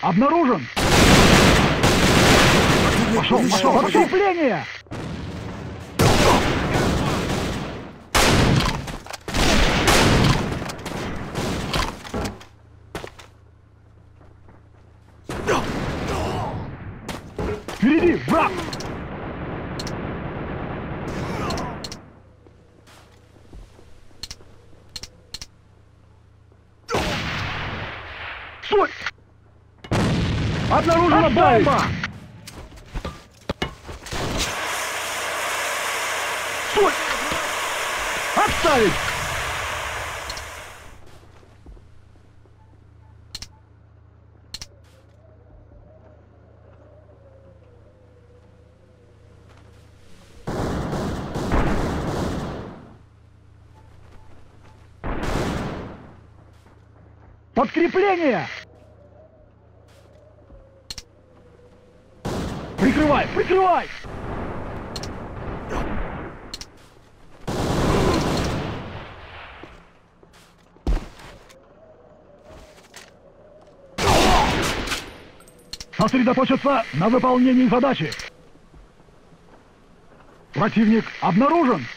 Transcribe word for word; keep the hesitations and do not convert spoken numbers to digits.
обнаружен! Пошел, пошел, подкрепление! Впереди, враг! Стой! Обнаружена бомба! Стой! Отставить! Подкрепление! Прикрывай, прикрывай! Сосредоточиться на выполнении задачи. Противник обнаружен.